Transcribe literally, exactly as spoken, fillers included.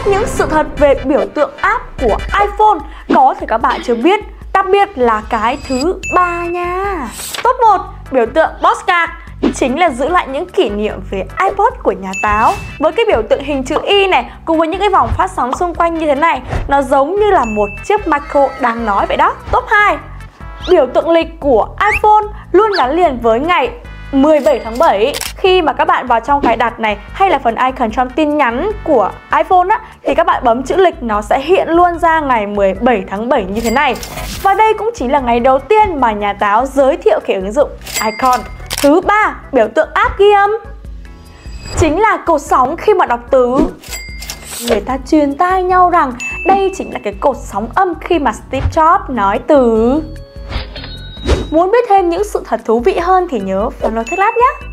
những sự thật về biểu tượng app của iPhone có thể các bạn chưa biết, đặc biệt là cái thứ ba nha. Top một, biểu tượng Postcard chính là giữ lại những kỷ niệm về iPod của nhà Táo. Với cái biểu tượng hình chữ Y này cùng với những cái vòng phát sóng xung quanh như thế này, nó giống như là một chiếc micro đang nói vậy đó. Top hai, biểu tượng lịch của iPhone luôn gắn liền với ngày mười bảy tháng bảy. Khi mà các bạn vào trong cài đặt này hay là phần icon trong tin nhắn của iPhone á, thì các bạn bấm chữ lịch nó sẽ hiện luôn ra ngày mười bảy tháng bảy như thế này. Và đây cũng chính là ngày đầu tiên mà nhà Táo giới thiệu cái ứng dụng Icon. Thứ ba, biểu tượng app ghi âm chính là cột sóng khi mà đọc từ. Người ta truyền tai nhau rằng đây chính là cái cột sóng âm khi mà Steve Jobs nói từ. Muốn biết thêm những sự thật thú vị hơn thì nhớ follow TechLab nhé!